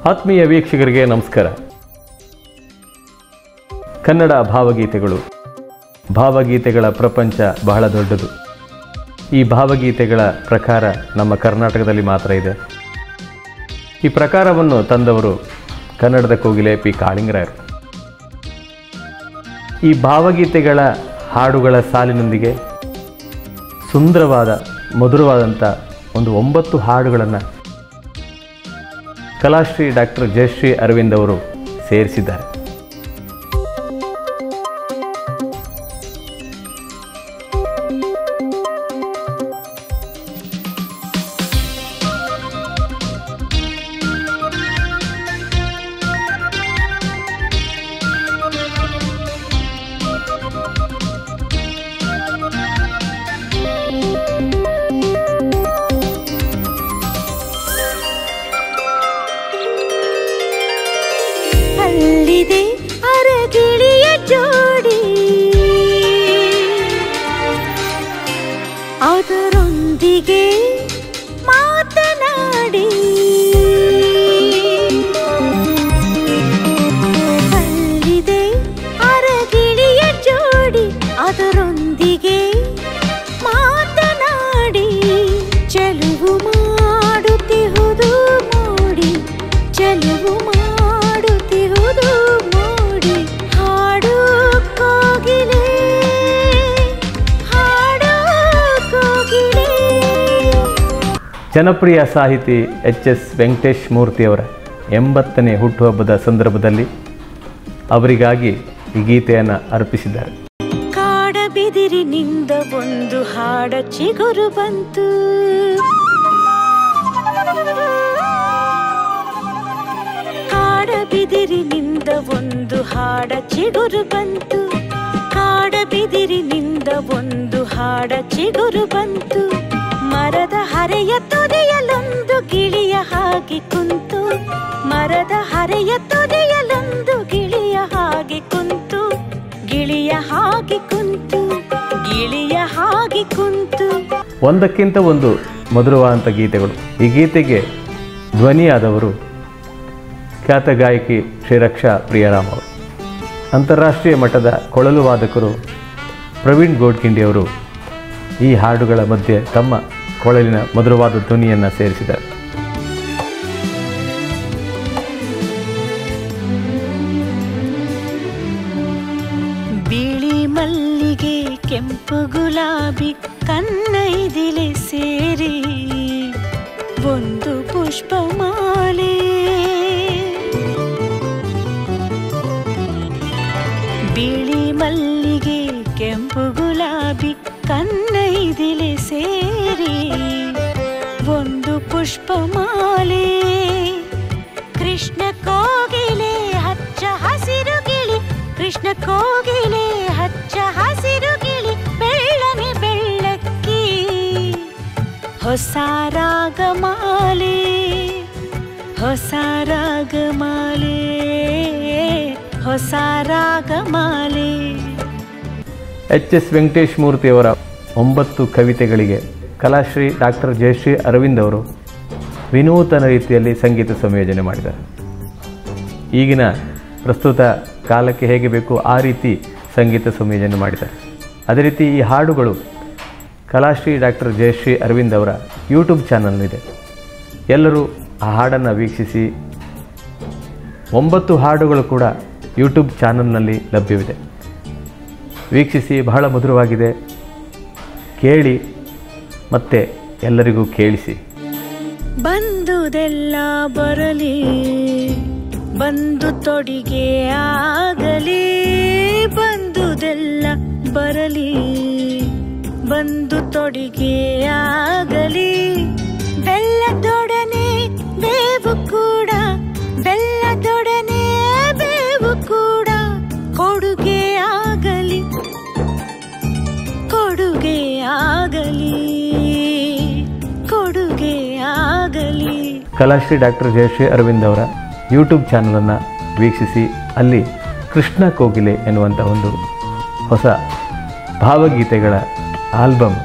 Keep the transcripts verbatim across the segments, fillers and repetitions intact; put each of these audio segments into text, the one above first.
ಆತ್ಮೀಯ ವೀಕ್ಷಕರಿಗೆ ನಮಸ್ಕಾರ. ಕನ್ನಡ ಭಾವಗೀತೆಗಳು, ಭಾವಗೀತೆಗಳ ಪ್ರಪಂಚ ಬಹಳ ದೊಡ್ಡದು. ಈ ಭಾವಗೀತೆಗಳ ಪ್ರಕಾರ ನಮ್ಮ ಕರ್ನಾಟಕದಲ್ಲಿ ಮಾತ್ರ ಇದೆ. ಈ ಪ್ರಕಾರವನ್ನು ತಂದವರು ಕನ್ನಡದ ಕೋಗಿಲೆ ಪಿ ಕಾಳಿಂಗರಾಯರು. ಈ ಭಾವಗೀತೆಗಳ ಹಾಡುಗಳ ಸಾಲಿನೊಂದಿಗೆ ಸುಂದರವಾದ ಮಧುರವಾದಂಥ ಒಂದು ಒಂಬತ್ತು ಹಾಡುಗಳನ್ನು ಕಲಾಶ್ರೀ ಡಾಕ್ಟರ್ ಜಯಶ್ರೀ ಅರವಿಂದ್ ಅವರು ಸೇರಿಸಿದ್ದಾರೆ. ಅಲ್ಲಿದೆ ಅರಗಿಳಿಯ ಜೋಡಿ, ಅದರೊಂದಿಗೆ ಮಾತನಾಡಿ. ಅಲ್ಲಿದೆ ಅರಗಿಳಿಯ ಜೋಡಿ, ಅದರೊಂದಿಗೆ ಮಾತನಾಡಿ. ಚೆಲುವು ಮಾಡುತ್ತಿಹುದು ಮೋಡಿ, ಚೆಲುವು ಮಾಡುತ್ತಿಹುದು ಮೋಡಿ. ಹಾಡು ಕೋಗಿಲೆ, ಹಾಡು ಕೋಗಿಲೆ. ಜನಪ್ರಿಯ ಸಾಹಿತಿ ಎಚ್ ಎಸ್ ವೆಂಕಟೇಶ್ ಮೂರ್ತಿಯವರ ಎಂಬತ್ತನೇ ಹುಟ್ಟುಹಬ್ಬದ ಸಂದರ್ಭದಲ್ಲಿ ಅವರಿಗಾಗಿ ಈ ಗೀತೆಯನ್ನು ಅರ್ಪಿಸಿದ್ದಾರೆ. ಕಾಡಬಿದಿರಿನಿಂದ ಒಂದು ಹಾಡ ಚಿಗುರು ಬಂತು, ಕಾಡಬಿದಿರಿನಿಂದ ಒಂದು ಹಾಡ ಚಿಗುರು ಬಂತು, ಕಾಡಬಿದಿರಿನಿಂದ ಒಂದು ಹಾಡ ಚಿಗುರು ಬಂತು. ಮರದ ಹರೆಯ ತುದಿಯಲೊಂದು ಗಿಳಿಯ ಹಾಗೆ ಕುಂತು, ಮರದ ಹರೆಯ ತುದಿಯಲೊಂದು ಗಿಳಿಯ ಹಾಗೆ ಕುಂತು, ಗಿಳಿಯ ಹಾಗೆ ಕುಂತು, ಗಿಳಿಯ ಹಾಗೆ ಕುಂತು. ಒಂದಕ್ಕಿಂತ ಒಂದು ಮಧುರವಾದಂಥ ಗೀತೆಗಳು. ಈ ಗೀತೆಗೆ ಧ್ವನಿಯಾದವರು ಖ್ಯಾತ ಗಾಯಕಿ ಶ್ರೀರಕ್ಷಾ ಪ್ರಿಯರಾಮ್ ಅವರು. ಅಂತಾರಾಷ್ಟ್ರೀಯ ಮಟ್ಟದ ಕೊಳಲು ವಾದಕರು ಪ್ರವೀಣ್ ಗೋಡ್ಖಿಂಡಿ ಈ ಹಾಡುಗಳ ಮಧ್ಯೆ ತಮ್ಮ ಕೊಳಲಿನ ಮಧುರವಾದ ಧ್ವನಿಯನ್ನು ಸೇರಿಸಿದ್ದಾರೆ. ಬಿಳಿ ಮಲ್ಲಿಗೆ ಕೆಂಪು ಗುಲಾಬಿ ಕನ್ನೈದಿಲೆ ಸೇರಿ ಒಂದು ಪುಷ್ಪಮಾಲೆ, ಬಿಳಿ ಮಲ್ಲಿಗೆ ಕೆಂಪು ಗುಲಾಬಿ ಕನ್ನೈದಿಲೆ ಸೇರಿ ಒಂದು ಪುಷ್ಪಮಾಲೆ. ಕೃಷ್ಣ ಕೋಗಿಲೆ ಹಚ್ಚ ಹಸಿರು ಗಿಳಿ, ಕೃಷ್ಣ ಕೋಗಿಲೆ ಹಚ್ಚ ಹಸಿರು ಗಿಳಿ, ಬೆಳ್ಳನೆ ಬೆಳ್ಳಕ್ಕಿ ಹೊಸ ರಾಗಮಾಲೆ, ಹೊಸ ರಾಗಮಾಲೆ, ಹೊಸ ರಾಗಮಾಲೆ. ಎಚ್ ಎಸ್ ವೆಂಕಟೇಶ್ ಮೂರ್ತಿಯವರ ಒಂಬತ್ತು ಕವಿತೆಗಳಿಗೆ ಕಲಾಶ್ರೀ ಡಾಕ್ಟರ್ ಜಯಶ್ರೀ ಅರವಿಂದ್ ಅವರು ವಿನೂತನ ರೀತಿಯಲ್ಲಿ ಸಂಗೀತ ಸಂಯೋಜನೆ ಮಾಡಿದ್ದಾರೆ. ಈಗಿನ ಪ್ರಸ್ತುತ ಕಾಲಕ್ಕೆ ಹೇಗೆ ಬೇಕು ಆ ರೀತಿ ಸಂಗೀತ ಸಂಯೋಜನೆ ಮಾಡಿದ್ದಾರೆ. ಅದೇ ರೀತಿ ಈ ಹಾಡುಗಳು ಕಲಾಶ್ರೀ ಡಾಕ್ಟರ್ ಜಯಶ್ರೀ ಅರವಿಂದ್ ಅವರ ಯೂಟ್ಯೂಬ್ ಚಾನಲ್ನಿದೆ. ಎಲ್ಲರೂ ಆ ಹಾಡನ್ನು ವೀಕ್ಷಿಸಿ. ಒಂಬತ್ತು ಹಾಡುಗಳು ಕೂಡ ಯೂಟ್ಯೂಬ್ ಚಾನಲ್ನಲ್ಲಿ ಲಭ್ಯವಿದೆ. ವೀಕ್ಷಿಸಿ, ಬಹಳ ಮಧುರವಾಗಿದೆ. ಕೇಳಿ ಮತ್ತೆ ಎಲ್ಲರಿಗೂ ಕೇಳಿಸಿ. ಬಂದುದೆಲ್ಲ ಬರಲಿ, ಬಂದು ತೊಡಿಗೆ ಆಗಲಿ, ಬಂದುದೆಲ್ಲ ಬರಲಿ, ಬಂದು ತೊಡಿಗೆ ಆಗಲಿ. ಬೆಲ್ಲದೊಡನೆ ಬೇವು ಕೂಡ, ಬೆಲ್ಲದೊಡನೆ ಬೇವು ಕೂಡ ಕೊಡುಗೆ ಆಗಲಿ, ಕೊಡುಗೆ ಆಗಲಿ, ಕೊಡುಗೆ ಆಗಲಿ. ಕಲಾಶ್ರೀ ಡಾಕ್ಟರ್ ಜಯಶ್ರೀ ಅರವಿಂದ್ ಅವರ ಯೂಟ್ಯೂಬ್ ಚಾನಲನ್ನು ವೀಕ್ಷಿಸಿ. ಅಲ್ಲಿ ಕೃಷ್ಣ ಕೋಗಿಲೆ ಎನ್ನುವಂಥ ಒಂದು ಹೊಸ ಭಾವಗೀತೆಗಳ ಆಲ್ಬಮ್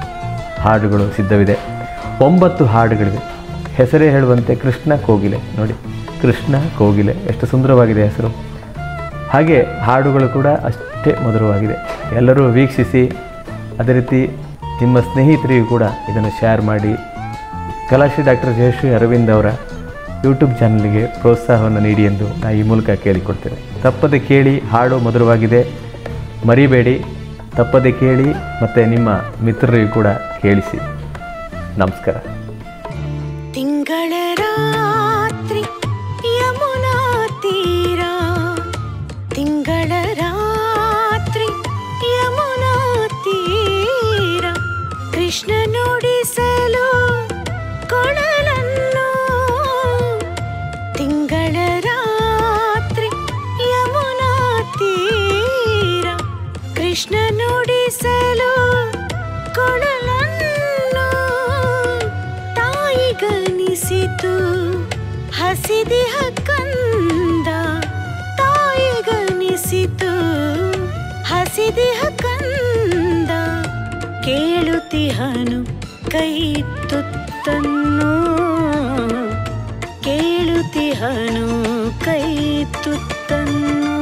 ಹಾಡುಗಳು ಸಿದ್ಧವಿದೆ. ಒಂಬತ್ತು ಹಾಡುಗಳಿವೆ. ಹೆಸರೇ ಹೇಳುವಂತೆ ಕೃಷ್ಣ ಕೋಗಿಲೆ ನೋಡಿ. ಕೃಷ್ಣ ಕೋಗಿಲೆ, ಎಷ್ಟು ಸುಂದರವಾಗಿದೆ ಹೆಸರು. ಹಾಗೆ ಹಾಡುಗಳು ಕೂಡ ಅಷ್ಟೇ ಮಧುರವಾಗಿದೆ. ಎಲ್ಲರೂ ವೀಕ್ಷಿಸಿ, ಅದೇ ರೀತಿ ನಿಮ್ಮ ಸ್ನೇಹಿತರಿಗೂ ಕೂಡ ಇದನ್ನು ಶೇರ್ ಮಾಡಿ. ಕಲಾಶ್ರೀ ಡಾಕ್ಟರ್ ಜಯಶ್ರೀ ಅರವಿಂದ್ ಅವರ ಯೂಟ್ಯೂಬ್ ಚಾನಲ್ಗೆ ಪ್ರೋತ್ಸಾಹವನ್ನು ನೀಡಿ ಎಂದು ನಾನು ಈ ಮೂಲಕ ಕೇಳಿಕೊಡ್ತೇನೆ. ತಪ್ಪದೆ ಕೇಳಿ, ಹಾಡು ಮಧುರವಾಗಿದೆ, ಮರಿಬೇಡಿ. ತಪ್ಪದೆ ಕೇಳಿ ಮತ್ತು ನಿಮ್ಮ ಮಿತ್ರರಿಗೂ ಕೂಡ ಕೇಳಿಸಿ. ನಮಸ್ಕಾರ. ತಿಂಗಳ ರಾತ್ರಿ ಯಮುನಾ ತೀರ, ತಿಂಗಳ ರಾತ್ರಿ ಯಮುನಾ ತೀರ, ಕೃಷ್ಣ ನುಡಿಸಲು ಕೊಳಲನ್ನು. ತಿಂಗಳ ರಾತ್ರಿ ಯಮುನಾ ತೀರ, ಕೃಷ್ಣ ನುಡಿಸಲು ಕೊಳಲನ್ನು. ತಾಯಿಗನಿಸಿತು ಹಸಿದಿಹ ಕಂದ, ತಾಯಿಗನಿಸಿತು ಹಸಿದಿಹ ಕಂದ, ಕೇಳುತ್ತಿಹನು ಕೈ ತುತ್ತನ್ನು, ಕೇಳುತ್ತಿಹನು ಕೈ ತುತ್ತನ್ನು.